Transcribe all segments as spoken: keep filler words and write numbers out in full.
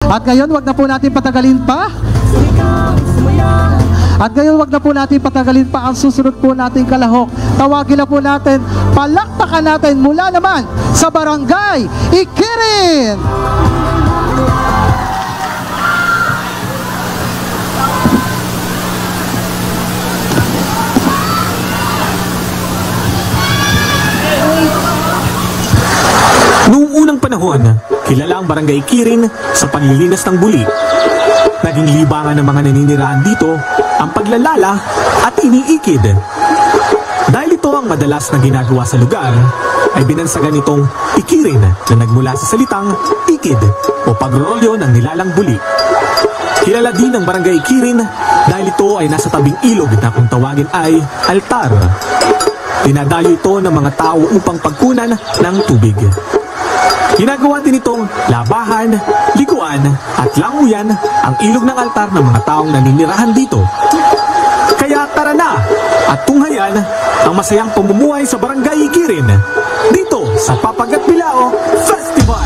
At ngayon, wag na po natin patagalin pa. At ngayon, wag na po natin patagalin pa ang susunod po nating kalahok. Tawagin na po natin, palakpakan natin mula naman sa Barangay Ikirin. Noong unang panahon, kilala ang Barangay Ikirin sa panlilinas ng buli. Naging libangan ng mga naninirahan dito ang paglalala at iniikid. Dahil ito ang madalas na ginagawa sa lugar, ay binansagan itong Ikirin na nagmula sa salitang ikid o pagrolyo ng nilalang buli. Kilala din ang Barangay Ikirin dahil ito ay nasa tabing ilog na kung tawagin ay altar. Dinadayo ito ng mga tao upang pagkunan ng tubig. Ginagawa din itong labahan, liguan at languyan ang ilog ng altar ng mga taong naninirahan dito. Kaya tara na at tunghayan ang masayang pamumuhay sa Barangay Ikirin dito sa Papagat Bilao Festival.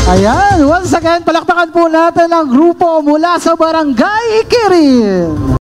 Ayan, once again, palakpakan po natin ang grupo mula sa Barangay Ikirin.